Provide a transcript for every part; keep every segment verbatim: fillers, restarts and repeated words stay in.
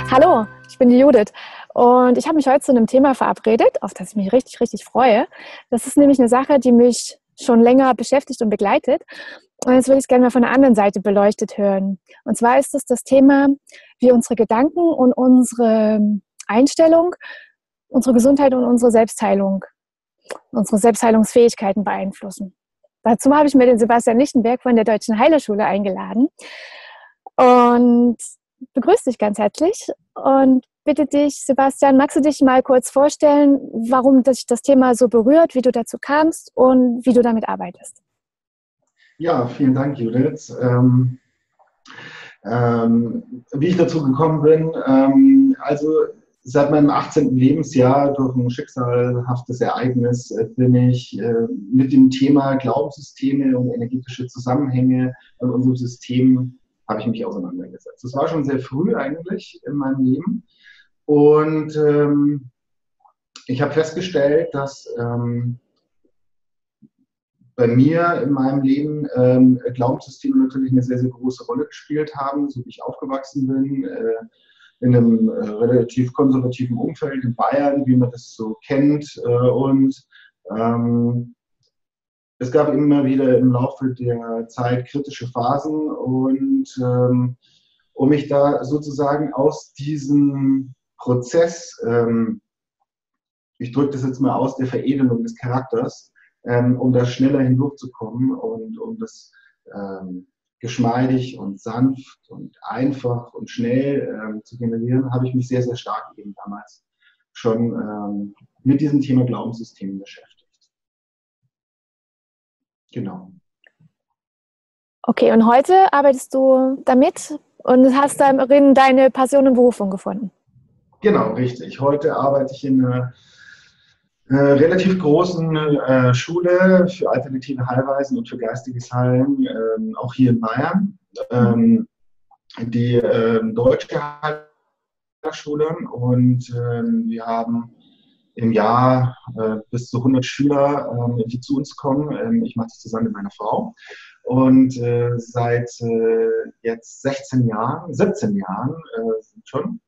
Hallo, ich bin die Judith und ich habe mich heute zu einem Thema verabredet, auf das ich mich richtig, richtig freue. Das ist nämlich eine Sache, die mich schon länger beschäftigt und begleitet. Und jetzt würde ich es gerne mal von der anderen Seite beleuchtet hören. Und zwar ist es das Thema, wie unsere Gedanken und unsere Einstellung, unsere Gesundheit und unsere Selbstheilung, unsere Selbstheilungsfähigkeiten beeinflussen. Dazu habe ich mir den Sebastian Lichtenberg von der Deutschen Heilerschule eingeladen und begrüße dich ganz herzlich und bitte dich, Sebastian, magst du dich mal kurz vorstellen, warum dich das Thema so berührt, wie du dazu kamst und wie du damit arbeitest? Ja, vielen Dank, Judith. Ähm, ähm, wie ich dazu gekommen bin, ähm, also seit meinem achtzehnten Lebensjahr durch ein schicksalhaftes Ereignis äh, bin ich äh, mit dem Thema Glaubenssysteme und energetische Zusammenhänge in unserem System habe ich mich auseinandergesetzt. Das war schon sehr früh eigentlich in meinem Leben und ähm, ich habe festgestellt, dass ähm, bei mir in meinem Leben ähm, Glaubenssysteme natürlich eine sehr, sehr große Rolle gespielt haben, so wie ich aufgewachsen bin, äh, in einem äh, relativ konservativen Umfeld in Bayern, wie man das so kennt. Äh, und ähm, es gab immer wieder im Laufe der Zeit kritische Phasen und ähm, um mich da sozusagen aus diesem Prozess, ähm, ich drücke das jetzt mal aus, der Veredelung des Charakters, ähm, um da schneller hindurchzukommen und um das ähm, geschmeidig und sanft und einfach und schnell ähm, zu generieren, habe ich mich sehr, sehr stark eben damals schon ähm, mit diesem Thema Glaubenssystemen beschäftigt. Genau. Okay, und heute arbeitest du damit und hast darin deine Passion und Berufung gefunden? Genau, richtig. Heute arbeite ich in einer äh, relativ großen äh, Schule für alternative Heilweisen und für geistiges Heilen, ähm, auch hier in Bayern. Ähm, die äh, deutsche Heilschule und äh, wir haben im Jahr äh, bis zu hundert Schüler, äh, die zu uns kommen. Ähm, ich mache das zusammen mit meiner Frau. Und äh, seit äh, jetzt sechzehn Jahren, siebzehn Jahren äh, sind schon.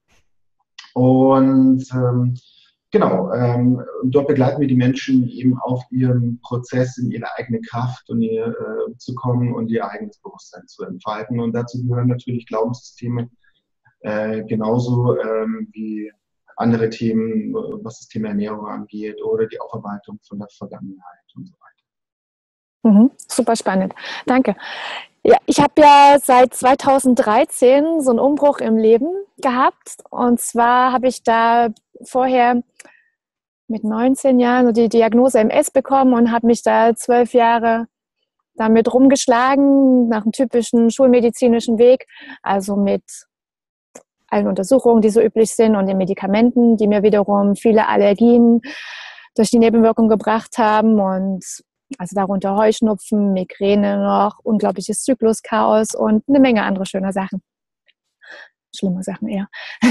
Und ähm, genau, ähm, dort begleiten wir die Menschen eben auf ihrem Prozess, in ihre eigene Kraft und ihr, äh, zu kommen und ihr eigenes Bewusstsein zu entfalten. Und dazu gehören natürlich Glaubenssysteme äh, genauso ähm, wie andere Themen, was das Thema Ernährung angeht oder die Aufarbeitung von der Vergangenheit und so weiter. Mhm, super spannend. Danke. Ja, ich habe ja seit zweitausenddreizehn so einen Umbruch im Leben gehabt. Und zwar habe ich da vorher mit neunzehn Jahren so die Diagnose M S bekommen und habe mich da zwölf Jahre damit rumgeschlagen, nach einem typischen schulmedizinischen Weg, also mit allen Untersuchungen, die so üblich sind und den Medikamenten, die mir wiederum viele Allergien durch die Nebenwirkung gebracht haben und also darunter Heuschnupfen, Migräne noch, unglaubliches Zykluschaos und eine Menge andere schöner Sachen. Schlimme Sachen eher.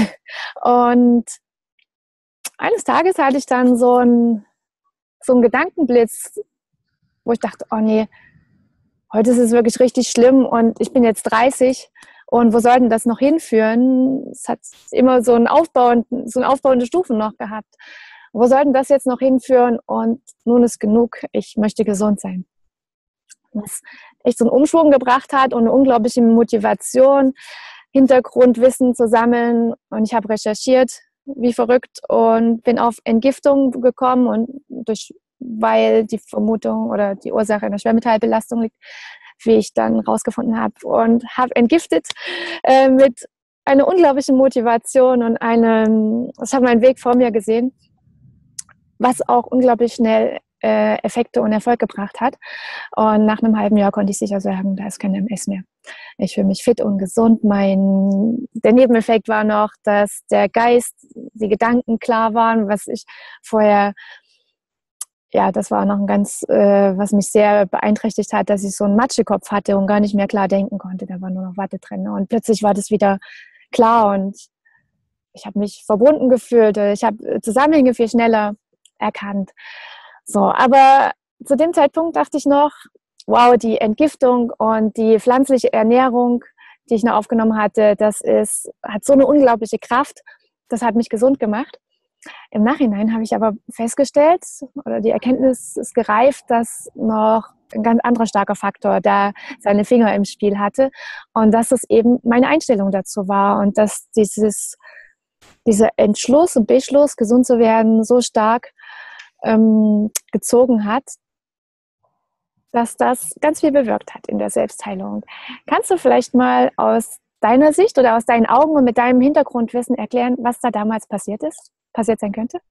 Und eines Tages hatte ich dann so einen, so einen Gedankenblitz, wo ich dachte, oh nee, heute ist es wirklich richtig schlimm und ich bin jetzt dreißig und wo soll denn das noch hinführen? Es hat immer so, einen Aufbau, so eine aufbauende Stufen noch gehabt. Wo soll denn das jetzt noch hinführen? Und nun ist genug, ich möchte gesund sein. Was echt so einen Umschwung gebracht hat und eine unglaubliche Motivation, Hintergrundwissen zu sammeln. Und ich habe recherchiert, wie verrückt, und bin auf Entgiftung gekommen, und durch, weil die Vermutung oder die Ursache einer Schwermetallbelastung liegt, wie ich dann rausgefunden habe, und habe entgiftet äh, mit einer unglaublichen Motivation und einem, ich habe meinen Weg vor mir gesehen, was auch unglaublich schnell äh, Effekte und Erfolg gebracht hat. Und nach einem halben Jahr konnte ich sicher sagen, da ist kein M S mehr. Ich fühle mich fit und gesund. Mein, der Nebeneffekt war noch, dass der Geist, die Gedanken klar waren, was ich vorher, ja, das war noch ein ganz, äh, was mich sehr beeinträchtigt hat, dass ich so einen Matschekopf hatte und gar nicht mehr klar denken konnte. Da war nur noch Watte drin. Und plötzlich war das wieder klar und ich habe mich verbunden gefühlt. Ich habe Zusammenhänge viel schneller erkannt. So, aber zu dem Zeitpunkt dachte ich noch, wow, die Entgiftung und die pflanzliche Ernährung, die ich noch aufgenommen hatte, das ist, hat so eine unglaubliche Kraft. Das hat mich gesund gemacht. Im Nachhinein habe ich aber festgestellt, oder die Erkenntnis ist gereift, dass noch ein ganz anderer starker Faktor da seine Finger im Spiel hatte und dass es eben meine Einstellung dazu war und dass dieses, dieser Entschluss und Beschluss, gesund zu werden, so stark ähm, gezogen hat, dass das ganz viel bewirkt hat in der Selbstheilung. Kannst du vielleicht mal aus deiner Sicht oder aus deinen Augen und mit deinem Hintergrundwissen erklären, was da damals passiert ist, passiert sein könnte?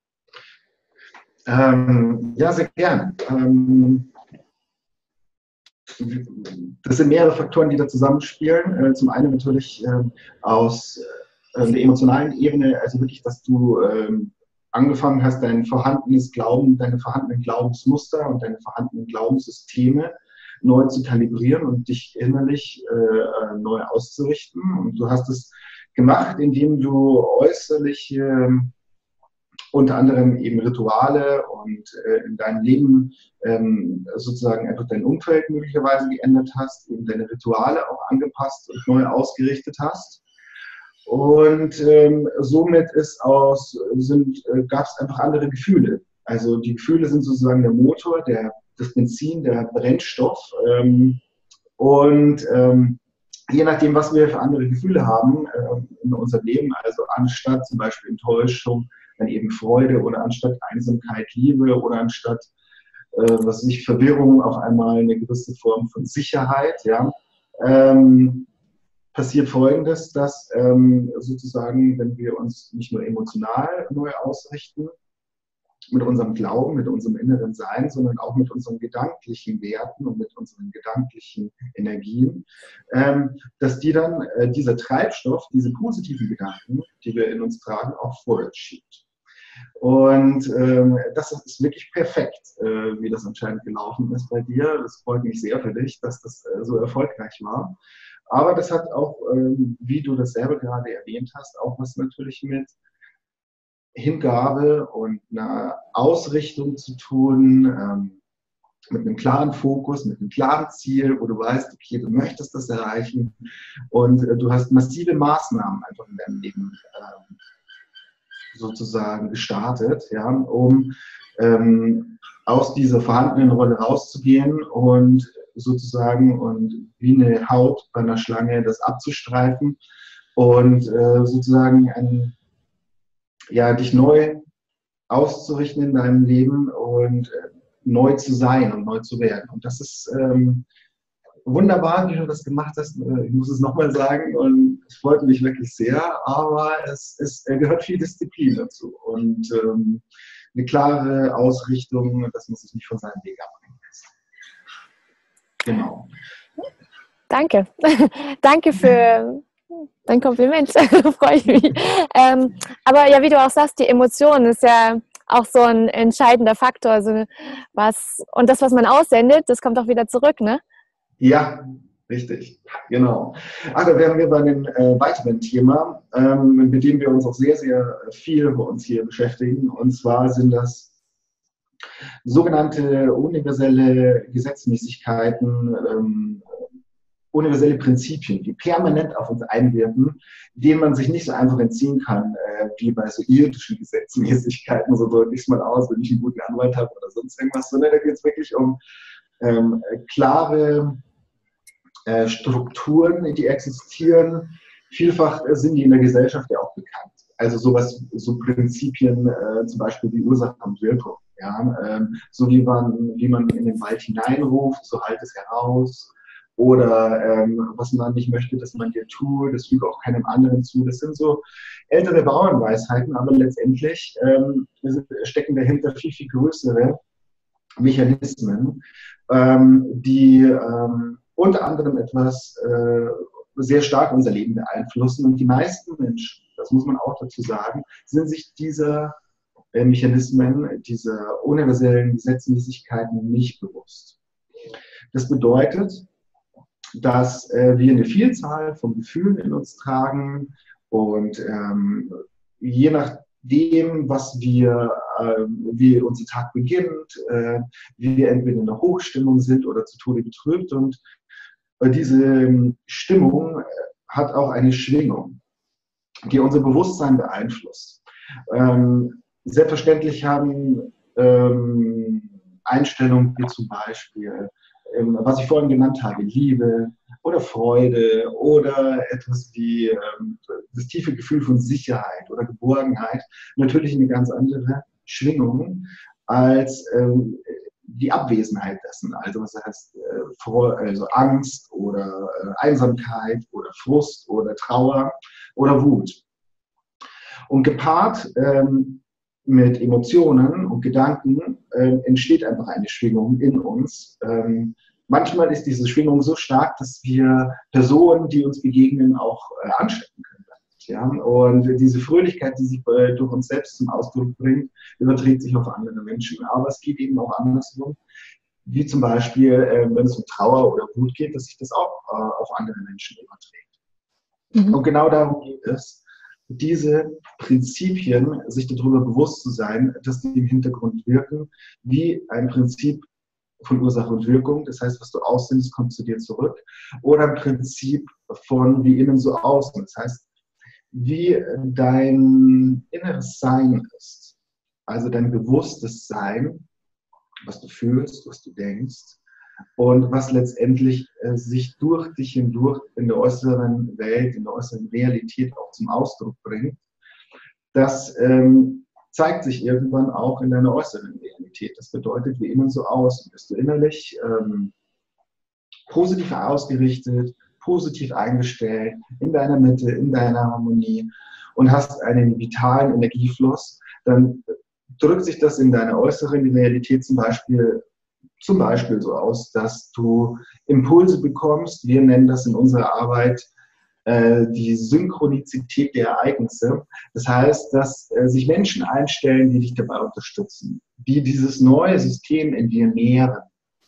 Ähm, ja, sehr gern. Ähm, das sind mehrere Faktoren, die da zusammenspielen. Äh, zum einen natürlich äh, aus äh, der emotionalen Ebene, also wirklich, dass du äh, angefangen hast, dein vorhandenes Glauben, deine vorhandenen Glaubensmuster und deine vorhandenen Glaubenssysteme neu zu kalibrieren und dich innerlich äh, neu auszurichten. Und du hast es gemacht, indem du äußerlich äh, unter anderem eben Rituale und äh, in deinem Leben ähm, sozusagen einfach dein Umfeld möglicherweise geändert hast, eben deine Rituale auch angepasst und neu ausgerichtet hast. Und ähm, somit ist aus, sind, äh, gab es einfach andere Gefühle. Also die Gefühle sind sozusagen der Motor, der, das Benzin, der Brennstoff. Ähm, und ähm, je nachdem, was wir für andere Gefühle haben äh, in unserem Leben, also anstatt zum Beispiel Enttäuschung, dann eben Freude oder anstatt Einsamkeit Liebe oder anstatt äh, was weiß ich, Verwirrung auf einmal eine gewisse Form von Sicherheit, ja. Ähm, passiert Folgendes, dass ähm, sozusagen, wenn wir uns nicht nur emotional neu ausrichten, mit unserem Glauben, mit unserem inneren Sein, sondern auch mit unseren gedanklichen Werten und mit unseren gedanklichen Energien, ähm, dass die dann, äh, dieser Treibstoff, diese positiven Gedanken, die wir in uns tragen, auch vorwärts schiebt. Und ähm, das ist wirklich perfekt, äh, wie das anscheinend gelaufen ist bei dir. Das freut mich sehr für dich, dass das äh, so erfolgreich war. Aber das hat auch, ähm, wie du das selber gerade erwähnt hast, auch was natürlich mit Hingabe und einer Ausrichtung zu tun, ähm, mit einem klaren Fokus, mit einem klaren Ziel, wo du weißt, okay, du möchtest das erreichen und äh, du hast massive Maßnahmen einfach in deinem Leben ähm, sozusagen gestartet, ja, um ähm, aus dieser vorhandenen Rolle rauszugehen und sozusagen und wie eine Haut bei einer Schlange das abzustreifen und äh, sozusagen ein, ja, dich neu auszurichten in deinem Leben und äh, neu zu sein und neu zu werden. Und das ist ähm, wunderbar, wie du das gemacht hast. Ich muss es nochmal sagen und es freut mich wirklich sehr, aber es, es gehört viel Disziplin dazu und ähm, eine klare Ausrichtung, dass man sich nicht von seinem Weg abbringen lässt. Genau. Danke. Danke für dein Kompliment. Freue ich mich. Ähm, aber ja, wie du auch sagst, die Emotion ist ja auch so ein entscheidender Faktor. Also was, und das, was man aussendet, das kommt auch wieder zurück, ne? Ja, richtig, genau. Also wären wir bei einem äh, weiteren Thema, ähm, mit dem wir uns auch sehr, sehr viel bei uns hier beschäftigen. Und zwar sind das sogenannte universelle Gesetzmäßigkeiten, ähm, universelle Prinzipien, die permanent auf uns einwirken, denen man sich nicht so einfach entziehen kann, äh, wie bei so irdischen Gesetzmäßigkeiten, so drücke ich es mal aus, wenn ich einen guten Anwalt habe oder sonst irgendwas, sondern da geht es wirklich um ähm, klare äh, Strukturen, die existieren. Vielfach äh, sind die in der Gesellschaft ja auch bekannt. Also sowas, so Prinzipien, äh, zum Beispiel wie Ursache und Wirkung. Ja? Ähm, so wie man, wie man in den Wald hineinruft, so halt es heraus. Oder ähm, was man nicht möchte, dass man dir tut, das füge auch keinem anderen zu. Das sind so ältere Bauernweisheiten, aber letztendlich ähm, stecken dahinter viel, viel größere Mechanismen, ähm, die ähm, unter anderem etwas äh, sehr stark unser Leben beeinflussen. Und die meisten Menschen, das muss man auch dazu sagen, sind sich dieser äh, Mechanismen, dieser universellen Gesetzmäßigkeiten nicht bewusst. Das bedeutet, dass äh, wir eine Vielzahl von Gefühlen in uns tragen und ähm, je nachdem, was wir, äh, wie unser Tag beginnt, äh, wir entweder in einer Hochstimmung sind oder zu Tode betrübt und äh, diese Stimmung hat auch eine Schwingung, die unser Bewusstsein beeinflusst. Ähm, selbstverständlich haben ähm, Einstellungen wie zum Beispiel, ähm, was ich vorhin genannt habe, Liebe oder Freude oder etwas wie ähm, das tiefe Gefühl von Sicherheit oder Geborgenheit, natürlich eine ganz andere Schwingung als ähm, die Abwesenheit dessen. Also was heißt äh, vor, also Angst oder äh, Einsamkeit oder Frust oder Trauer oder Wut. Und gepaart ähm, mit Emotionen und Gedanken äh, entsteht einfach eine Schwingung in uns. Ähm, manchmal ist diese Schwingung so stark, dass wir Personen, die uns begegnen, auch äh, anstecken können. Ja? Und diese Fröhlichkeit, die sich äh, durch uns selbst zum Ausdruck bringt, überträgt sich auf andere Menschen. Aber es geht eben auch andersrum, wie zum Beispiel, äh, wenn es um Trauer oder Wut geht, dass sich das auch äh, auf andere Menschen überträgt. Mhm. Und genau darum geht es, diese Prinzipien, sich darüber bewusst zu sein, dass die im Hintergrund wirken, wie ein Prinzip von Ursache und Wirkung. Das heißt, was du aussendest, kommt zu dir zurück. Oder ein Prinzip von wie innen so außen. Das heißt, wie dein inneres Sein ist. Also dein bewusstes Sein, was du fühlst, was du denkst und was letztendlich äh, sich durch dich hindurch in der äußeren Welt, in der äußeren Realität auch zum Ausdruck bringt. Das ähm, zeigt sich irgendwann auch in deiner äußeren Realität. Das bedeutet, wie innen so außen. Bist du innerlich ähm, positiv ausgerichtet, positiv eingestellt, in deiner Mitte, in deiner Harmonie und hast einen vitalen Energiefluss, dann drückt sich das in deiner äußeren Realität zum Beispiel, zum Beispiel so aus, dass du Impulse bekommst. Wir nennen das in unserer Arbeit äh, die Synchronizität der Ereignisse. Das heißt, dass äh, sich Menschen einstellen, die dich dabei unterstützen, die dieses neue System in dir nähren,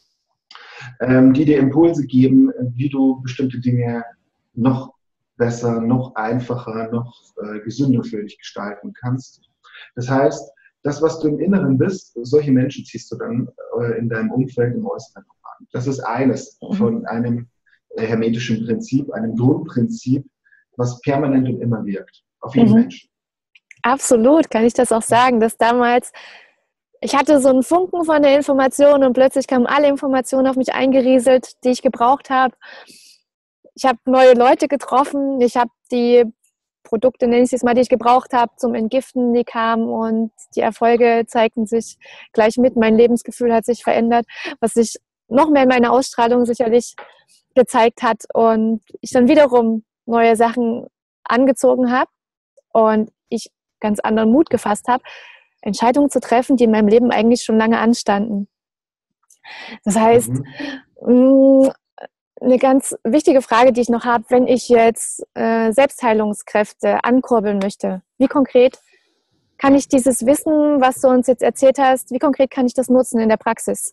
ähm, die dir Impulse geben, wie du bestimmte Dinge noch besser, noch einfacher, noch äh, gesünder für dich gestalten kannst. Das heißt, das, was du im Inneren bist, solche Menschen ziehst du dann äh, in deinem Umfeld im Äußeren an. Das ist eines von einem äh, hermetischen Prinzip, einem Grundprinzip, was permanent und immer wirkt. Auf jeden mhm. Menschen. Absolut, kann ich das auch sagen, dass damals, ich hatte so einen Funken von der Information und plötzlich kamen alle Informationen auf mich eingerieselt, die ich gebraucht habe. Ich habe neue Leute getroffen, ich habe die Produkte, nenne ich es mal, die ich gebraucht habe zum Entgiften, die kamen und die Erfolge zeigten sich gleich mit. Mein Lebensgefühl hat sich verändert, was sich noch mehr in meiner Ausstrahlung sicherlich gezeigt hat und ich dann wiederum neue Sachen angezogen habe und ich ganz anderen Mut gefasst habe, Entscheidungen zu treffen, die in meinem Leben eigentlich schon lange anstanden. Das heißt, mhm. eine ganz wichtige Frage, die ich noch habe, wenn ich jetzt äh, Selbstheilungskräfte ankurbeln möchte, wie konkret kann ich dieses Wissen, was du uns jetzt erzählt hast, wie konkret kann ich das nutzen in der Praxis?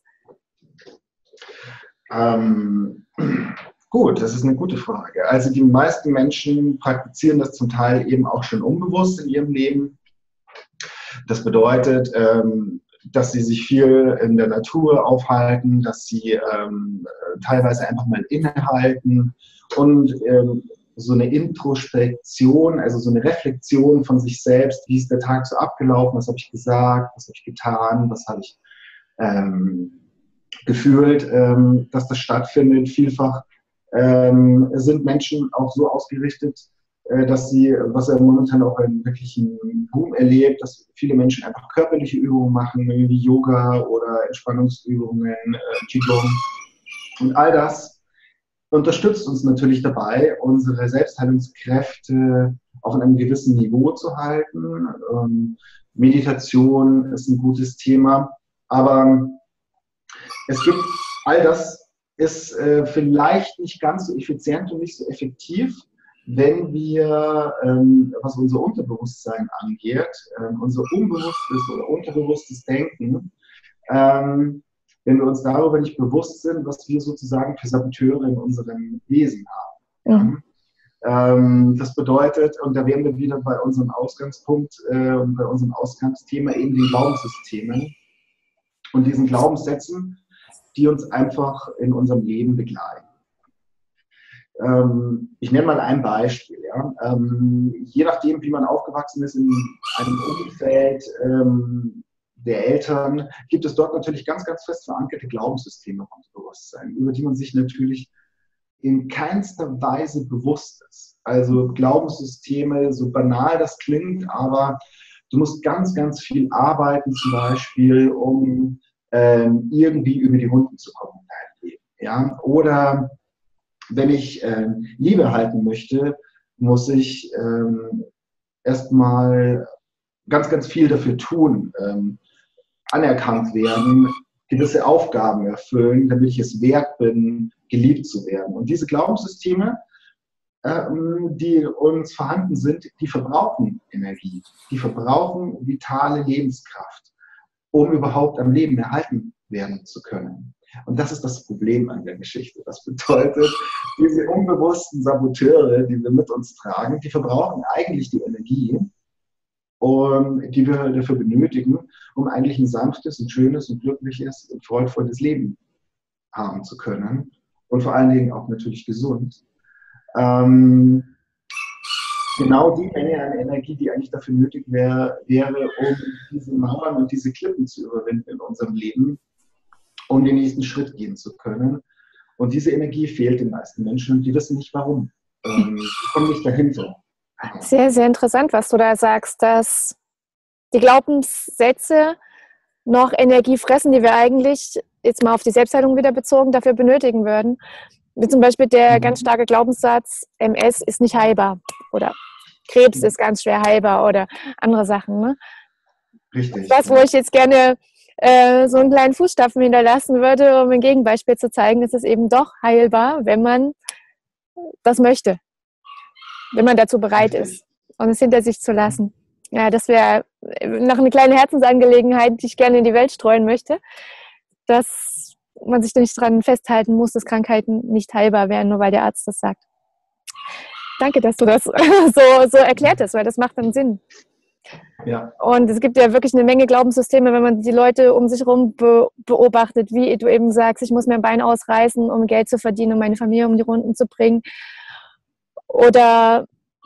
Ähm, gut, das ist eine gute Frage. Also die meisten Menschen praktizieren das zum Teil eben auch schon unbewusst in ihrem Leben. Das bedeutet, ähm, dass sie sich viel in der Natur aufhalten, dass sie ähm, teilweise einfach mal innehalten und ähm, so eine Introspektion, also so eine Reflexion von sich selbst, wie ist der Tag so abgelaufen, was habe ich gesagt, was habe ich getan, was habe ich ähm, gefühlt, ähm, dass das stattfindet. Vielfach ähm, sind Menschen auch so ausgerichtet, dass sie, was er momentan auch einen wirklichen Boom erlebt, dass viele Menschen einfach körperliche Übungen machen, wie Yoga oder Entspannungsübungen, äh, Qigong. Und all das unterstützt uns natürlich dabei, unsere Selbstheilungskräfte auf einem gewissen Niveau zu halten. Ähm, Meditation ist ein gutes Thema, aber es gibt, all das ist äh, vielleicht nicht ganz so effizient und nicht so effektiv, wenn wir, ähm, was unser Unterbewusstsein angeht, ähm, unser unbewusstes oder unterbewusstes Denken, ähm, wenn wir uns darüber nicht bewusst sind, was wir sozusagen für Saboteure in unserem Wesen haben. Ja. Ähm, das bedeutet, und da wären wir wieder bei unserem Ausgangspunkt äh, und bei unserem Ausgangsthema eben den Glaubenssystemen und diesen Glaubenssätzen, die uns einfach in unserem Leben begleiten. Ähm, ich nenne mal ein Beispiel. Ja? Ähm, je nachdem, wie man aufgewachsen ist in einem Umfeld ähm, der Eltern, gibt es dort natürlich ganz, ganz fest verankerte Glaubenssysteme im Bewusstsein, über die man sich natürlich in keinster Weise bewusst ist. Also Glaubenssysteme, so banal das klingt, aber du musst ganz, ganz viel arbeiten, zum Beispiel, um ähm, irgendwie über die Runden zu kommen in deinem Leben. Ja? Oder wenn ich ähm, Liebe halten möchte, muss ich ähm, erstmal ganz, ganz viel dafür tun, ähm, anerkannt werden, gewisse Aufgaben erfüllen, damit ich es wert bin, geliebt zu werden. Und diese Glaubenssysteme, ähm, die uns vorhanden sind, die verbrauchen Energie, die verbrauchen vitale Lebenskraft, um überhaupt am Leben erhalten werden zu können. Und das ist das Problem an der Geschichte. Das bedeutet, diese unbewussten Saboteure, die wir mit uns tragen, die verbrauchen eigentlich die Energie, um, die wir dafür benötigen, um eigentlich ein sanftes, ein schönes, ein glückliches und freudvolles Leben haben zu können. Und vor allen Dingen auch natürlich gesund. Ähm, genau die Menge an Energie, die eigentlich dafür nötig wär, wäre, um diese Mauern und diese Klippen zu überwinden in unserem Leben, um den nächsten Schritt gehen zu können. Und diese Energie fehlt den meisten Menschen und die wissen nicht warum. Ähm, die kommen nicht dahinter. Sehr, sehr interessant, was du da sagst, dass die Glaubenssätze noch Energie fressen, die wir eigentlich, jetzt mal auf die Selbstheilung wieder bezogen, dafür benötigen würden. Wie zum Beispiel der ganz starke Glaubenssatz, M S ist nicht heilbar oder Krebs ist ganz schwer heilbar oder andere Sachen. Ne? Richtig. Das, wo ich jetzt gerne äh, so einen kleinen Fußstapfen hinterlassen würde, um ein Gegenbeispiel zu zeigen, ist es eben doch heilbar, wenn man das möchte, wenn man dazu bereit ist und es hinter sich zu lassen. Ja, das wäre noch eine kleine Herzensangelegenheit, die ich gerne in die Welt streuen möchte, dass man sich nicht daran festhalten muss, dass Krankheiten nicht heilbar wären, nur weil der Arzt das sagt. Danke, dass du das so, so erklärt hast, weil das macht dann Sinn. Ja. Und es gibt ja wirklich eine Menge Glaubenssysteme, wenn man die Leute um sich herum be- beobachtet, wie du eben sagst, ich muss mir ein Bein ausreißen, um Geld zu verdienen, um meine Familie um die Runden zu bringen. Oder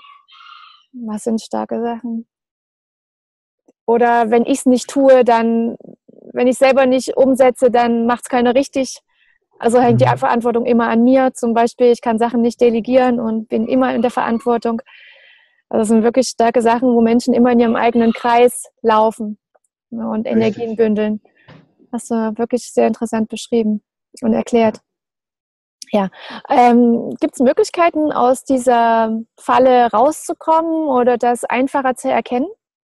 was sind starke Sachen? Oder wenn ich es nicht tue, dann, wenn ich selber nicht umsetze, dann macht es keiner richtig. Also hängt die Verantwortung immer an mir. Zum Beispiel, ich kann Sachen nicht delegieren und bin immer in der Verantwortung. Also das sind wirklich starke Sachen, wo Menschen immer in ihrem eigenen Kreis laufen, ne, und Energien Richtig. bündeln. Hast du wirklich sehr interessant beschrieben und erklärt. Ja, ähm, gibt es Möglichkeiten, aus dieser Falle rauszukommen oder das einfacher zu erkennen?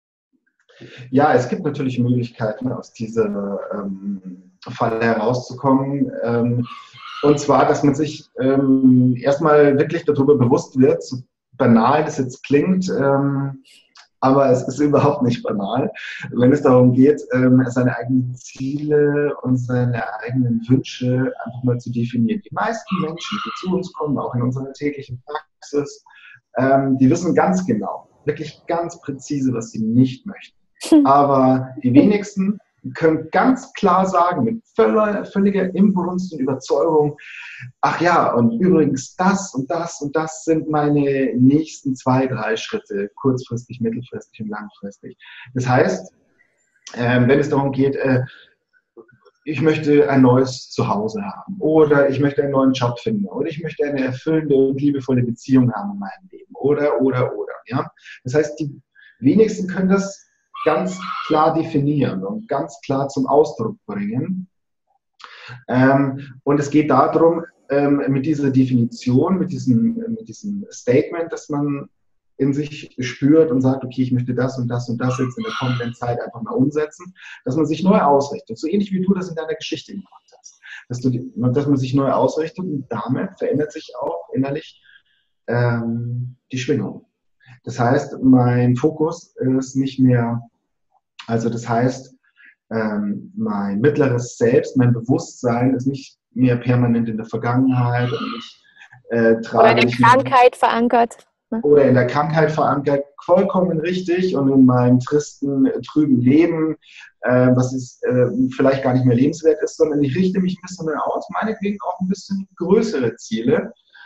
Ja, es gibt natürlich Möglichkeiten, aus dieser ähm, Falle herauszukommen. Ähm, und zwar, dass man sich ähm, erstmal wirklich darüber bewusst wird, so banal das jetzt klingt, ähm, aber es ist überhaupt nicht banal, wenn es darum geht, ähm, seine eigenen Ziele und seine eigenen Wünsche einfach mal zu definieren. Die meisten Menschen, die zu uns kommen, auch in unserer täglichen Praxis, ähm, die wissen ganz genau, wirklich ganz präzise, was sie nicht möchten. Aber die wenigsten können ganz klar sagen, mit völliger, völliger Inbrunst und Überzeugung, ach ja, und übrigens das und das und das sind meine nächsten zwei, drei Schritte, kurzfristig, mittelfristig und langfristig. Das heißt, äh, wenn es darum geht, äh, ich möchte ein neues Zuhause haben oder ich möchte einen neuen Job finden oder ich möchte eine erfüllende und liebevolle Beziehung haben in meinem Leben oder, oder, oder. Ja? Das heißt, die wenigsten können das ganz klar definieren und ganz klar zum Ausdruck bringen. Ähm, und es geht darum, ähm, mit dieser Definition, mit diesem, mit diesem Statement, dass man in sich spürt und sagt, okay, ich möchte das und das und das jetzt in der kommenden Zeit einfach mal umsetzen, dass man sich neu ausrichtet. So ähnlich wie du das in deiner Geschichte gemacht hast. Dass, du, dass man sich neu ausrichtet und damit verändert sich auch innerlich ähm, die Schwingung. Das heißt, mein Fokus ist nicht mehr, also das heißt, ähm, mein mittleres Selbst, mein Bewusstsein ist nicht mehr permanent in der Vergangenheit und ich äh, trage Oder in der Krankheit verankert. Ne? Oder in der Krankheit verankert, vollkommen richtig, und in meinem tristen, trüben Leben, äh, was ist, äh, vielleicht gar nicht mehr lebenswert ist, sondern ich richte mich ein bisschen mehr aus, meinetwegen auch ein bisschen größere Ziele,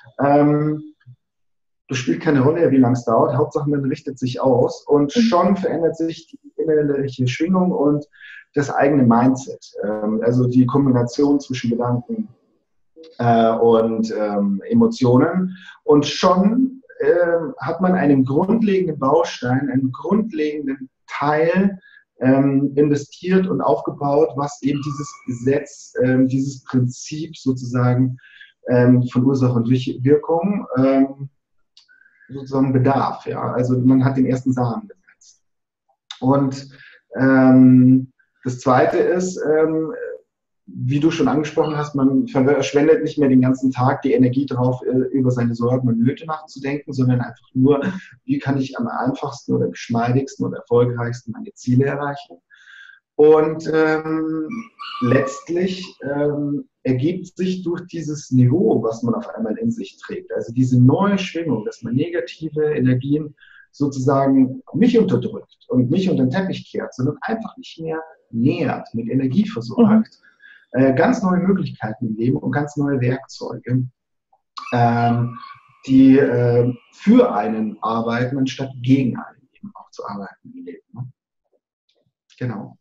Ähm, das spielt keine Rolle, wie lange es dauert. Hauptsache, man richtet sich aus und schon verändert sich die innerliche Schwingung und das eigene Mindset. Ähm, also die Kombination zwischen Gedanken äh, und ähm, Emotionen. Und schon äh, hat man einen grundlegenden Baustein, einen grundlegenden Teil ähm, investiert und aufgebaut, was eben dieses Gesetz, ähm, dieses Prinzip sozusagen ähm, von Ursache und Wirkung ähm, sozusagen bedarf. Ja? Also man hat den ersten Samen gesetzt. Und ähm, das Zweite ist, ähm, wie du schon angesprochen hast, man verschwendet nicht mehr den ganzen Tag die Energie darauf, über seine Sorgen und Nöte nachzudenken, sondern einfach nur, wie kann ich am einfachsten oder geschmeidigsten oder erfolgreichsten meine Ziele erreichen. Und ähm, letztlich ähm, ergibt sich durch dieses Niveau, was man auf einmal in sich trägt, also diese neue Schwingung, dass man negative Energien sozusagen nicht unterdrückt und nicht unter den Teppich kehrt, sondern einfach nicht mehr nährt, mit Energie versorgt, mhm. äh, ganz neue Möglichkeiten im Leben und ganz neue Werkzeuge, ähm, die äh, für einen arbeiten, anstatt gegen einen eben auch zu arbeiten im Leben. Ne? Genau.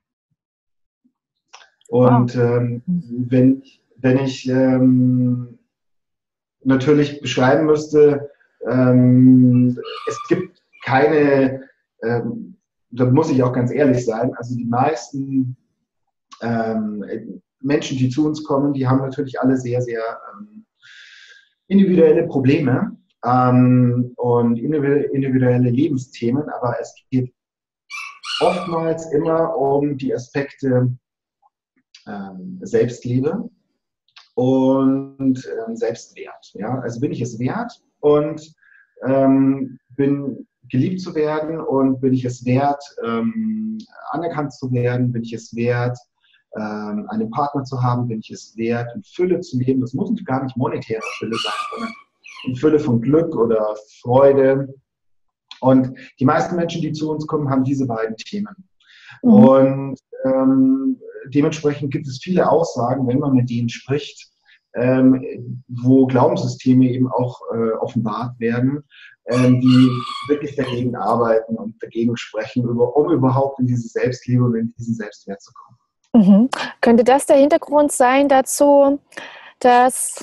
Und wow. ähm, wenn, wenn ich ähm, natürlich beschreiben müsste, ähm, es gibt keine, ähm, da muss ich auch ganz ehrlich sein, also die meisten ähm, Menschen, die zu uns kommen, die haben natürlich alle sehr, sehr ähm, individuelle Probleme ähm, und individuelle Lebensthemen, aber es geht oftmals immer um die Aspekte ähm, Selbstliebe und ähm, Selbstwert. Ja? Also bin ich es wert und ähm, bin geliebt zu werden und bin ich es wert, ähm, anerkannt zu werden, bin ich es wert, ähm, einen Partner zu haben, bin ich es wert, in Fülle zu leben. Das muss gar nicht monetäre Fülle sein, sondern in Fülle von Glück oder Freude. Und die meisten Menschen, die zu uns kommen, haben diese beiden Themen. Mhm. Und ähm, dementsprechend gibt es viele Aussagen, wenn man mit denen spricht, ähm, wo Glaubenssysteme eben auch äh, offenbart werden, ähm, die wirklich dagegen arbeiten und dagegen sprechen, über, um überhaupt in diese Selbstliebe und in diesen Selbstwert zu kommen. Mhm. Könnte das der Hintergrund sein dazu, dass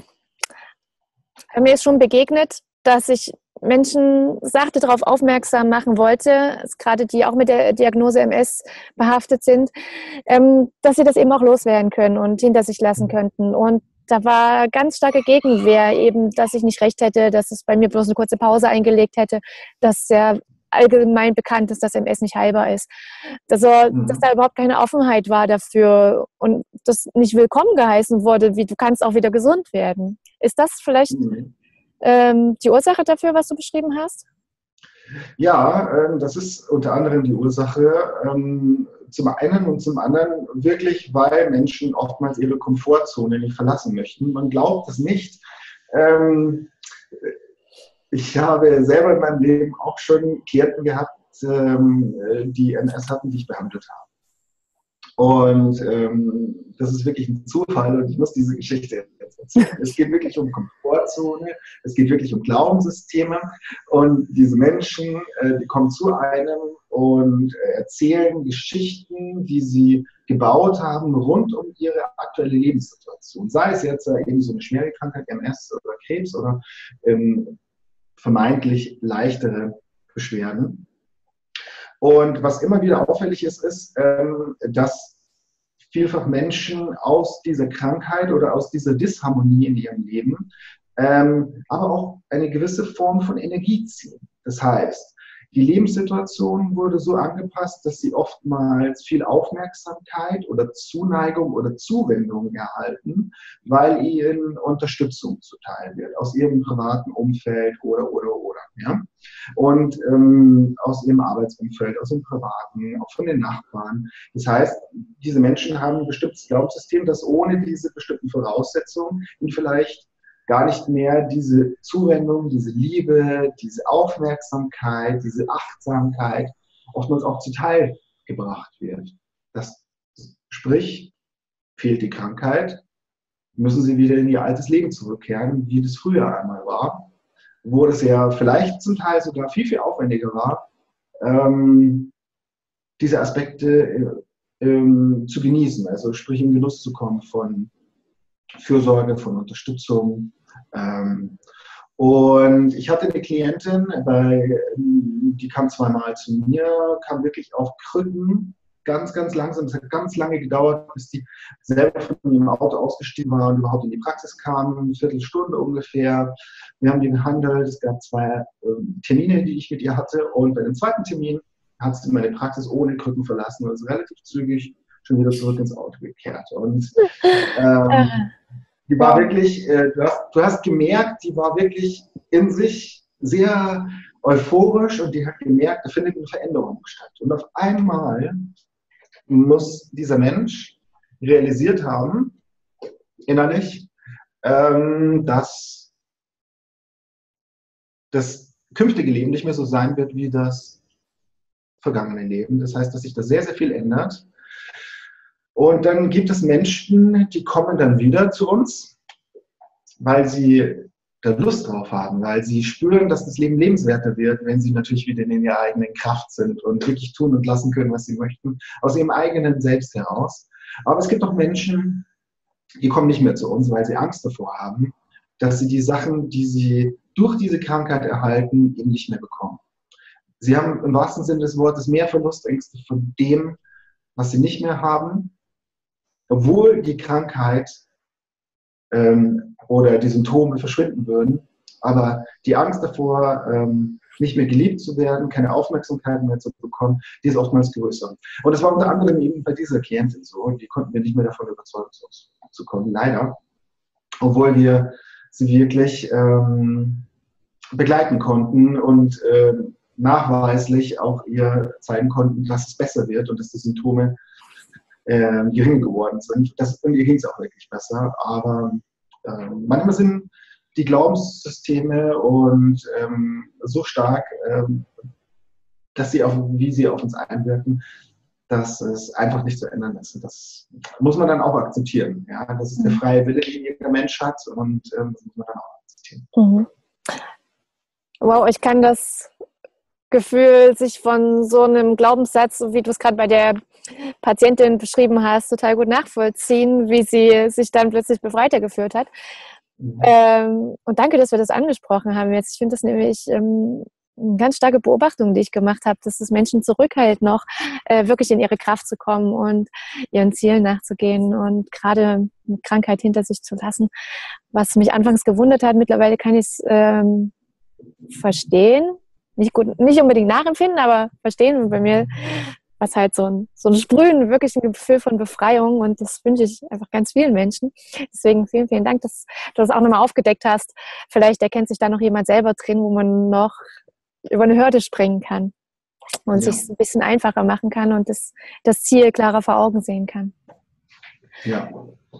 mir ist schon begegnet, dass ich Menschen sachte darauf aufmerksam machen wollte, gerade die auch mit der Diagnose M S behaftet sind, ähm, dass sie das eben auch loswerden können und hinter sich lassen könnten. Und da war ganz starke Gegenwehr eben, dass ich nicht recht hätte, dass es bei mir bloß eine kurze Pause eingelegt hätte, dass ja allgemein bekannt ist, dass M S nicht heilbar ist. Also, mhm. dass da überhaupt keine Offenheit war dafür und das nicht willkommen geheißen wurde, wie du kannst auch wieder gesund werden. Ist das vielleicht mhm. ähm, die Ursache dafür, was du beschrieben hast? Ja, ähm, das ist unter anderem die Ursache. Ähm, zum einen und zum anderen wirklich, weil Menschen oftmals ihre Komfortzone nicht verlassen möchten. Man glaubt es nicht. Ähm, ich habe selber in meinem Leben auch schon Klienten gehabt, ähm, die M S hatten, die ich behandelt habe. Und ähm, das ist wirklich ein Zufall und ich muss diese Geschichte jetzt erzählen. Es geht wirklich um Komfortzone, es geht wirklich um Glaubenssysteme und diese Menschen, äh, die kommen zu einem und äh, erzählen Geschichten, die sie gebaut haben rund um ihre aktuelle Lebenssituation. Sei es jetzt äh, eben so eine schwere Krankheit, M S oder Krebs oder ähm, vermeintlich leichtere Beschwerden. Und was immer wieder auffällig ist, ist, ähm, dass vielfach Menschen aus dieser Krankheit oder aus dieser Disharmonie in ihrem Leben ähm, aber auch eine gewisse Form von Energie ziehen. Das heißt, die Lebenssituation wurde so angepasst, dass sie oftmals viel Aufmerksamkeit oder Zuneigung oder Zuwendung erhalten, weil ihnen Unterstützung zuteil wird aus ihrem privaten Umfeld oder, oder, oder. Ja? Und ähm, aus ihrem Arbeitsumfeld, aus dem privaten, auch von den Nachbarn. Das heißt, diese Menschen haben ein bestimmtes Glaubenssystem, das ohne diese bestimmten Voraussetzungen ihnen vielleicht gar nicht mehr diese Zuwendung, diese Liebe, diese Aufmerksamkeit, diese Achtsamkeit oftmals auch zuteil gebracht wird. Das, sprich, fehlt die Krankheit, müssen sie wieder in ihr altes Leben zurückkehren, wie das früher einmal war, wo das ja vielleicht zum Teil sogar viel, viel aufwendiger war, ähm, diese Aspekte ähm, zu genießen, also sprich in Genuss zu kommen von Fürsorge, von Unterstützung. Ähm, und ich hatte eine Klientin, bei, die kam zweimal zu mir, kam wirklich auf Krücken, ganz, ganz langsam. Es hat ganz lange gedauert, bis die selber von ihrem Auto ausgestiegen war und überhaupt in die Praxis kam, eine Viertelstunde ungefähr. Wir haben die behandelt, es gab zwei äh, Termine, die ich mit ihr hatte, und bei dem zweiten Termin hat sie meine Praxis ohne Krücken verlassen und ist relativ zügig schon wieder zurück ins Auto gekehrt. Und ähm, die war wirklich, äh, du, hast, du hast gemerkt, die war wirklich in sich sehr euphorisch und die hat gemerkt, da findet eine Veränderung statt. Und auf einmal muss dieser Mensch realisiert haben, innerlich, ähm, dass das künftige Leben nicht mehr so sein wird wie das vergangene Leben. Das heißt, dass sich da sehr, sehr viel ändert. Und dann gibt es Menschen, die kommen dann wieder zu uns, weil sie da Lust drauf haben, weil sie spüren, dass das Leben lebenswerter wird, wenn sie natürlich wieder in ihrer eigenen Kraft sind und wirklich tun und lassen können, was sie möchten, aus ihrem eigenen Selbst heraus. Aber es gibt auch Menschen, die kommen nicht mehr zu uns, weil sie Angst davor haben, dass sie die Sachen, die sie durch diese Krankheit erhalten, eben nicht mehr bekommen. Sie haben im wahrsten Sinne des Wortes mehr Verlustängste von dem, was sie nicht mehr haben, obwohl die Krankheit ähm, oder die Symptome verschwinden würden. Aber die Angst davor, ähm, nicht mehr geliebt zu werden, keine Aufmerksamkeit mehr zu bekommen, die ist oftmals größer. Und das war unter anderem eben bei dieser Klientin so. Die konnten wir nicht mehr davon überzeugen, zu uns zu kommen, leider. Obwohl wir sie wirklich ähm, begleiten konnten und äh, nachweislich auch ihr zeigen konnten, dass es besser wird und dass die Symptome äh, geringer geworden sind. Das, und ihr ging es auch wirklich besser. Aber äh, manchmal sind die Glaubenssysteme und ähm, so stark, ähm, dass sie auf, wie sie auf uns einwirken, dass es einfach nicht zu ändern ist. Und das muss man dann auch akzeptieren. Ja? Das ist der freie Wille, den jeder Mensch hat, und ähm, das muss man dann auch akzeptieren. Mhm. Wow, ich kann das Gefühl, sich von so einem Glaubenssatz, so wie du es gerade bei der Patientin beschrieben hast, total gut nachvollziehen, wie sie sich dann plötzlich befreiter gefühlt hat. Mhm. Ähm, und danke, dass wir das angesprochen haben jetzt. Ich finde das nämlich ähm, eine ganz starke Beobachtung, die ich gemacht habe, dass es Menschen zurückhält, noch äh, wirklich in ihre Kraft zu kommen und ihren Zielen nachzugehen und gerade eine Krankheit hinter sich zu lassen. Was mich anfangs gewundert hat, mittlerweile kann ich es ähm, verstehen. Nicht, gut, nicht unbedingt nachempfinden, aber verstehen. Und bei mir war es halt so ein, so ein Sprühen, wirklich ein Gefühl von Befreiung, und das wünsche ich einfach ganz vielen Menschen. Deswegen vielen, vielen Dank, dass du das auch nochmal aufgedeckt hast. Vielleicht erkennt sich da noch jemand selber drin, wo man noch über eine Hürde springen kann und ja. sich es ein bisschen einfacher machen kann und das, das Ziel klarer vor Augen sehen kann. Ja.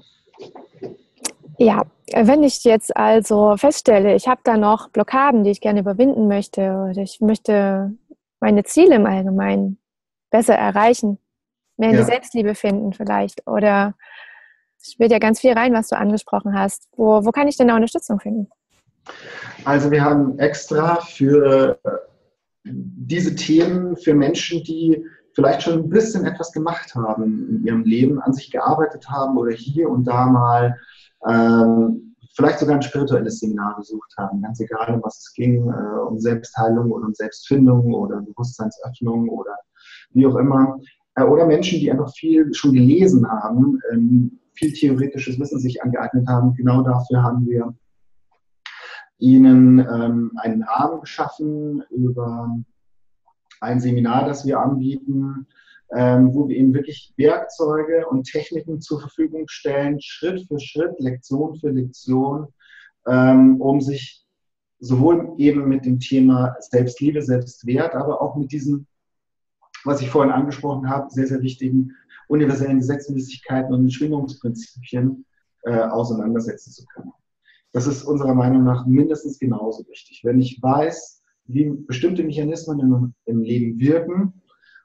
Ja, wenn ich jetzt also feststelle, ich habe da noch Blockaden, die ich gerne überwinden möchte, oder ich möchte meine Ziele im Allgemeinen besser erreichen, mehr in ja. die Selbstliebe finden vielleicht, oder es spielt ja ganz viel rein, was du angesprochen hast. Wo, wo kann ich denn da Unterstützung finden? Also wir haben extra für diese Themen, für Menschen, die vielleicht schon ein bisschen etwas gemacht haben in ihrem Leben, an sich gearbeitet haben oder hier und da mal ähm, vielleicht sogar ein spirituelles Seminar besucht haben, ganz egal, um was es ging, äh, um Selbstheilung oder um Selbstfindung oder Bewusstseinsöffnung oder wie auch immer. Äh, oder Menschen, die einfach viel schon gelesen haben, ähm, viel theoretisches Wissen sich angeeignet haben. Genau dafür haben wir ihnen ähm, einen Rahmen geschaffen über ein Seminar, das wir anbieten, ähm, wo wir ihnen wirklich Werkzeuge und Techniken zur Verfügung stellen, Schritt für Schritt, Lektion für Lektion, ähm, um sich sowohl eben mit dem Thema Selbstliebe, Selbstwert, aber auch mit diesen, was ich vorhin angesprochen habe, sehr, sehr wichtigen universellen Gesetzmäßigkeiten und Schwingungsprinzipien äh, auseinandersetzen zu können. Das ist unserer Meinung nach mindestens genauso wichtig. Wenn ich weiß, wie bestimmte Mechanismen im, im Leben wirken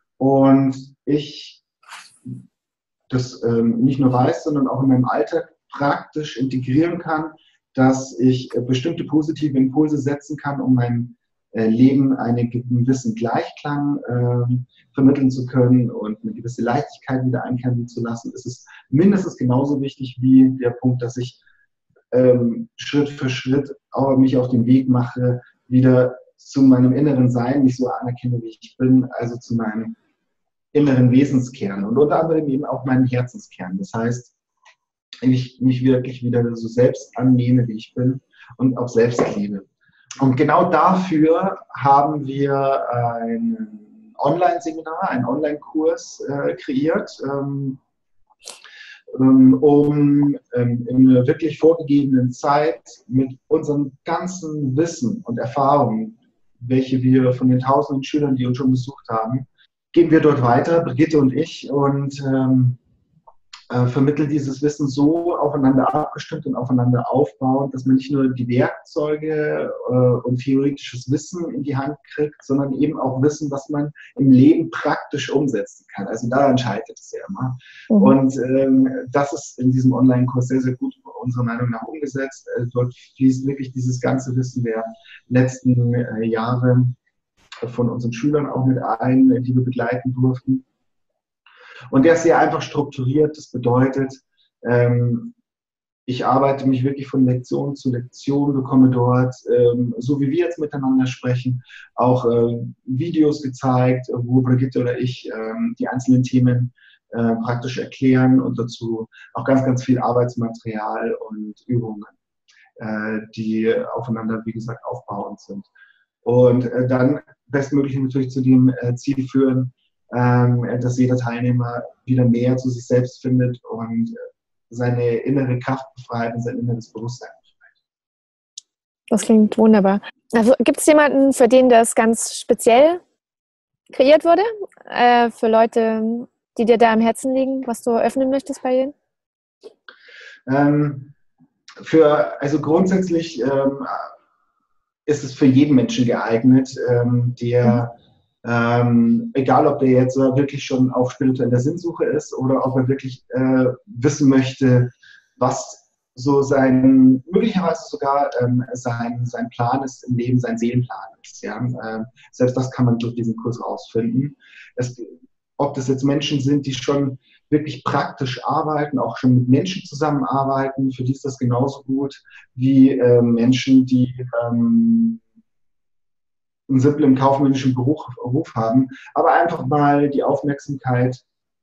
und ich das ähm, nicht nur weiß, sondern auch in meinem Alltag praktisch integrieren kann, dass ich bestimmte positive Impulse setzen kann, um mein Leben einen gewissen Gleichklang äh, vermitteln zu können und eine gewisse Leichtigkeit wieder einkehren zu lassen. Es ist mindestens genauso wichtig wie der Punkt, dass ich ähm, Schritt für Schritt auch mich auf den Weg mache, wieder zu meinem inneren Sein, mich so anerkenne, wie ich bin, also zu meinem inneren Wesenskern und unter anderem eben auch meinem Herzenskern. Das heißt, ich mich wirklich wieder so selbst annehme, wie ich bin und auch selbst liebe. Und genau dafür haben wir ein Online-Seminar, einen Online-Kurs äh, kreiert, ähm, um ähm, in einer wirklich vorgegebenen Zeit mit unserem ganzen Wissen und Erfahrungen, welche wir von den tausenden Schülern, die uns schon besucht haben, gehen wir dort weiter, Brigitte und ich, und ähm, äh, vermitteln dieses Wissen so aufeinander abgestimmt und aufeinander aufbauend, dass man nicht nur die Werkzeuge äh, und theoretisches Wissen in die Hand kriegt, sondern eben auch Wissen, was man im Leben praktisch umsetzen kann. Also daran scheitert es ja immer. Mhm. Und ähm, das ist in diesem Online-Kurs sehr, sehr gut unserer Meinung nach umgesetzt. Äh, dort fließt wirklich dieses ganze Wissen der letzten äh, Jahre von unseren Schülern auch mit ein, die wir begleiten durften. Und der ist sehr einfach strukturiert. Das bedeutet, ähm, ich arbeite mich wirklich von Lektion zu Lektion, bekomme dort, ähm, so wie wir jetzt miteinander sprechen, auch äh, Videos gezeigt, wo Brigitte oder ich ähm, die einzelnen Themen äh, praktisch erklären und dazu auch ganz, ganz viel Arbeitsmaterial und Übungen, äh, die aufeinander, wie gesagt, aufbauend sind. Und äh, dann bestmöglich natürlich zu dem äh, Ziel führen, ähm, dass jeder Teilnehmer wieder mehr zu sich selbst findet und äh, seine innere Kraft befreit und sein inneres Bewusstsein befreit. Das klingt wunderbar. Also gibt es jemanden, für den das ganz speziell kreiert wurde? Äh, für Leute, die dir da am Herzen liegen, was du öffnen möchtest bei denen? Ähm, für, also grundsätzlich ähm, ist es für jeden Menschen geeignet, ähm, der, mhm. ähm, egal ob der jetzt wirklich schon auf spiritueller Sinnsuche ist oder ob er wirklich äh, wissen möchte, was so sein, möglicherweise sogar ähm, sein, sein Plan ist im Leben, sein Seelenplan ist. Ja? Ähm, selbst das kann man durch diesen Kurs rausfinden. Es, ob das jetzt Menschen sind, die schon wirklich praktisch arbeiten, auch schon mit Menschen zusammenarbeiten, für die ist das genauso gut wie äh, Menschen, die ähm, einen simplen kaufmännischen Beruf, Beruf haben, aber einfach mal die Aufmerksamkeit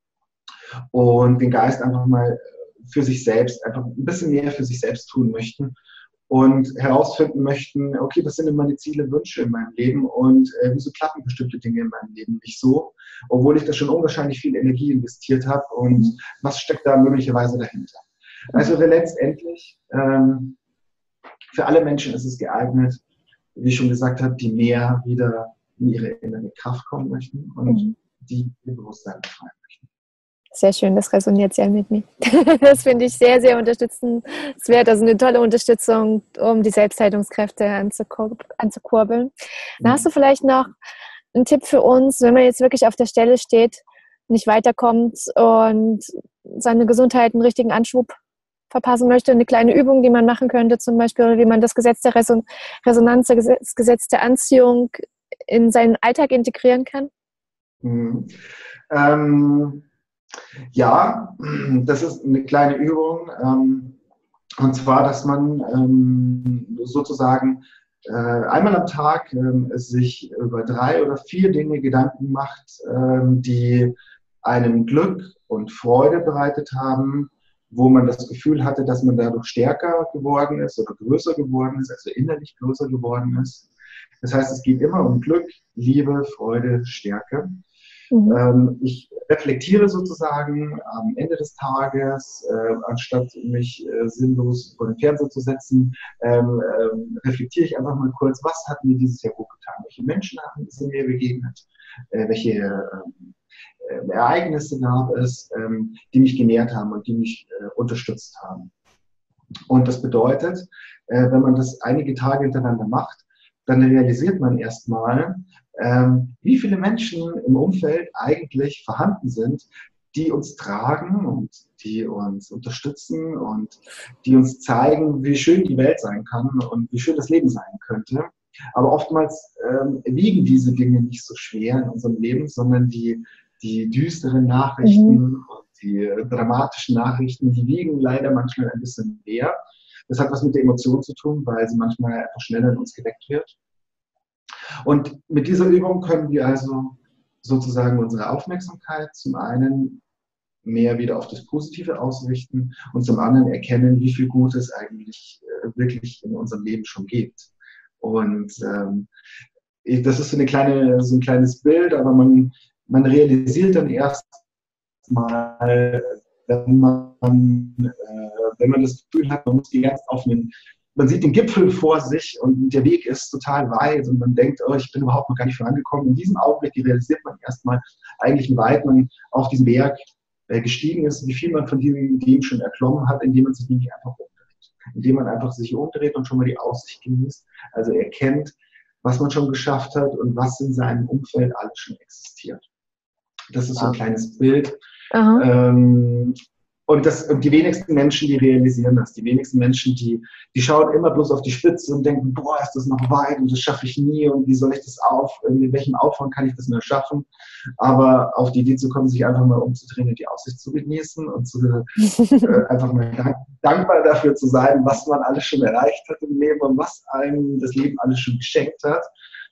und den Geist einfach mal für sich selbst, einfach ein bisschen mehr für sich selbst tun möchten und herausfinden möchten, okay, was sind denn meine Ziele, Wünsche in meinem Leben und äh, wieso klappen bestimmte Dinge in meinem Leben nicht so, obwohl ich da schon unwahrscheinlich viel Energie investiert habe und was steckt da möglicherweise dahinter. Also letztendlich, ähm, für alle Menschen ist es geeignet, wie ich schon gesagt habe, die mehr wieder in ihre innere Kraft kommen möchten und mhm. die ihr Bewusstsein befreien möchten. Sehr schön, das resoniert sehr mit mir. Das finde ich sehr, sehr unterstützenswert. Also eine tolle Unterstützung, um die Selbstheilungskräfte anzukur- anzukurbeln. Dann hast du vielleicht noch einen Tipp für uns, wenn man jetzt wirklich auf der Stelle steht, nicht weiterkommt und seine Gesundheit einen richtigen Anschub verpassen möchte, eine kleine Übung, die man machen könnte, zum Beispiel, wie man das Gesetz der Reson- Resonanz, das Gesetz der Anziehung in seinen Alltag integrieren kann? Mhm. Ähm Ja, das ist eine kleine Übung, ähm, und zwar, dass man ähm, sozusagen äh, einmal am Tag ähm, sich über drei oder vier Dinge Gedanken macht, ähm, die einem Glück und Freude bereitet haben, wo man das Gefühl hatte, dass man dadurch stärker geworden ist oder größer geworden ist, also innerlich größer geworden ist. Das heißt, es geht immer um Glück, Liebe, Freude, Stärke. Mhm. Ähm, ich reflektiere sozusagen am Ende des Tages, äh, anstatt mich äh, sinnlos vor den Fernseher zu setzen, ähm, äh, reflektiere ich einfach mal kurz, was hat mir dieses Jahr gut getan? Welche Menschen sind mir begegnet? Äh, welche äh, Ereignisse gab es, ähm, die mich genährt haben und die mich äh, unterstützt haben? Und das bedeutet, äh, wenn man das einige Tage hintereinander macht, dann realisiert man erstmal, ähm, wie viele Menschen im Umfeld eigentlich vorhanden sind, die uns tragen und die uns unterstützen und die uns zeigen, wie schön die Welt sein kann und wie schön das Leben sein könnte. Aber oftmals ähm, wiegen diese Dinge nicht so schwer in unserem Leben, sondern die, die düsteren Nachrichten mhm. und die äh, dramatischen Nachrichten, die wiegen leider manchmal ein bisschen mehr. Das hat was mit der Emotion zu tun, weil sie manchmal einfach schneller in uns geweckt wird. Und mit dieser Übung können wir also sozusagen unsere Aufmerksamkeit zum einen mehr wieder auf das Positive ausrichten und zum anderen erkennen, wie viel Gutes eigentlich äh, wirklich in unserem Leben schon gibt. Und ähm, das ist so, eine kleine, so ein kleines Bild, aber man, man realisiert dann erst mal, wenn man, äh, wenn man das Gefühl hat, man muss die ganz auf einen, man sieht den Gipfel vor sich und der Weg ist total weit und man denkt, oh, ich bin überhaupt noch gar nicht vorangekommen. In diesem Augenblick realisiert man erstmal eigentlich, wie weit man auf diesen Berg äh, gestiegen ist, wie viel man von diesem dem schon erklommen hat, indem man sich nicht einfach umdreht. Indem man einfach sich umdreht und schon mal die Aussicht genießt, also erkennt, was man schon geschafft hat und was in seinem Umfeld alles schon existiert. Das ist so ein kleines Bild. Ähm, und, das, und die wenigsten Menschen, die realisieren das. Die wenigsten Menschen, die, die schauen immer bloß auf die Spitze und denken, boah, ist das noch weit und das schaffe ich nie und wie soll ich das auf, mit welchem Aufwand kann ich das nur schaffen? Aber auf die Idee zu kommen, sich einfach mal umzudrehen und die Aussicht zu genießen und zu, äh, einfach mal dank, dankbar dafür zu sein, was man alles schon erreicht hat im Leben und was einem das Leben alles schon geschenkt hat.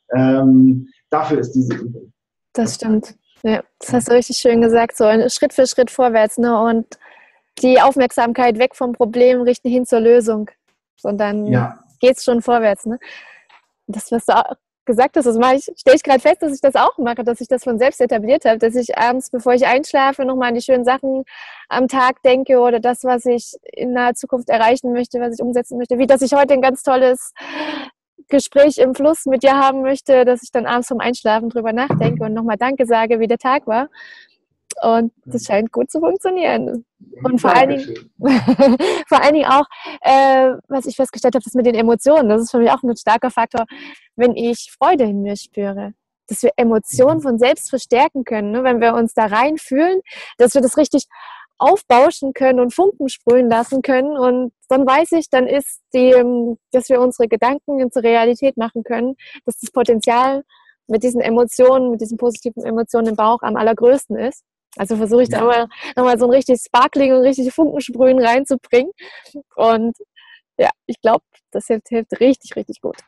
Ähm, dafür ist diese Übung. Das stimmt. Ja, das hast du richtig schön gesagt, so Schritt für Schritt vorwärts, ne? Und die Aufmerksamkeit weg vom Problem richten hin zur Lösung. Und dann ja. Geht's schon vorwärts, ne? Das, was du auch gesagt hast, das mache ich, stelle ich gerade fest, dass ich das auch mache, dass ich das von selbst etabliert habe, dass ich abends, bevor ich einschlafe, nochmal an die schönen Sachen am Tag denke oder das, was ich in naher Zukunft erreichen möchte, was ich umsetzen möchte, wie dass ich heute ein ganz tolles Gespräch im Fluss mit dir haben möchte, dass ich dann abends vom Einschlafen drüber nachdenke und nochmal Danke sage, wie der Tag war. Und das scheint gut zu funktionieren. Und vor allen Dingen, vor allen Dingen auch, äh, was ich festgestellt habe, das mit den Emotionen. Das ist für mich auch ein starker Faktor, wenn ich Freude in mir spüre. Dass wir Emotionen von selbst verstärken können, ne? Wenn wir uns da reinfühlen, dass wir das richtig aufbauschen können und Funken sprühen lassen können. Und dann weiß ich, dann ist die, dass wir unsere Gedanken zur Realität machen können, dass das Potenzial mit diesen Emotionen, mit diesen positiven Emotionen im Bauch am allergrößten ist. Also versuche ich da immer nochmal so ein richtig Sparkling und richtig Funkensprühen reinzubringen. Und ja, ich glaube, das hilft, hilft richtig, richtig gut.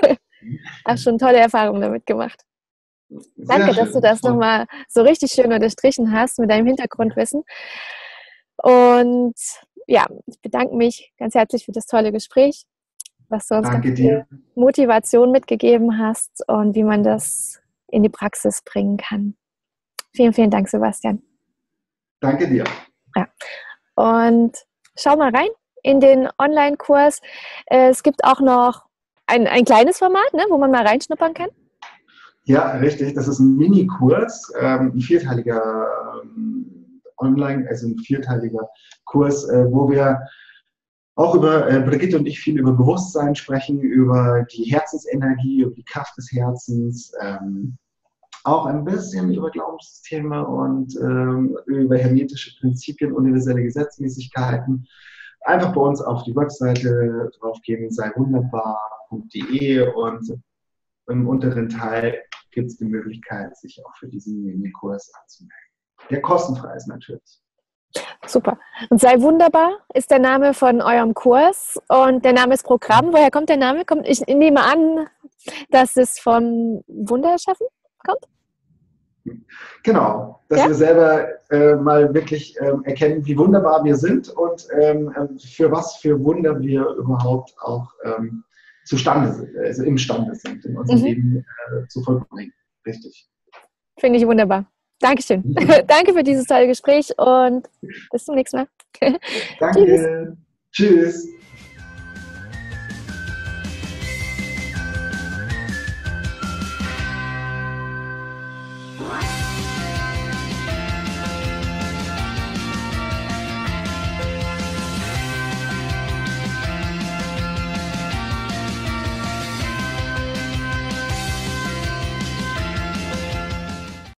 Habe schon tolle Erfahrungen damit gemacht. Danke, dass du das nochmal so richtig schön unterstrichen hast mit deinem Hintergrundwissen. Und ja, ich bedanke mich ganz herzlich für das tolle Gespräch, was du uns ganz viel Motivation mitgegeben hast und wie man das in die Praxis bringen kann. Vielen, vielen Dank, Sebastian. Danke dir. Ja. Und schau mal rein in den Online-Kurs. Es gibt auch noch ein, ein kleines Format, ne, wo man mal reinschnuppern kann. Ja, richtig. Das ist ein Mini-Kurs, ähm, ein vierteiliger ähm, Online, also ein vierteiliger Kurs, äh, wo wir auch über, äh, Brigitte und ich, viel über Bewusstsein sprechen, über die Herzensenergie, über die Kraft des Herzens, ähm, auch ein bisschen über Glaubenssysteme und ähm, über hermetische Prinzipien, universelle Gesetzmäßigkeiten. Einfach bei uns auf die Webseite draufgehen, sei wunderbar punkt de, und im unteren Teil gibt es die Möglichkeit, sich auch für diesen Minikurs anzumelden. Der kostenfrei ist natürlich. Super. Und sei wunderbar ist der Name von eurem Kurs und der Name ist Programm. Woher kommt der Name? Kommt, ich nehme an, dass es vom Wunderschaffen kommt? Genau, dass ja? wir selber äh, mal wirklich ähm, erkennen, wie wunderbar wir sind und ähm, für was für Wunder wir überhaupt auch ähm, zustande sind, also imstande sind, in unserem mhm. Leben äh, zu vollbringen. Richtig. Finde ich wunderbar. Dankeschön. Danke für dieses tolle Gespräch und bis zum nächsten Mal. Danke. Tschüss. Tschüss.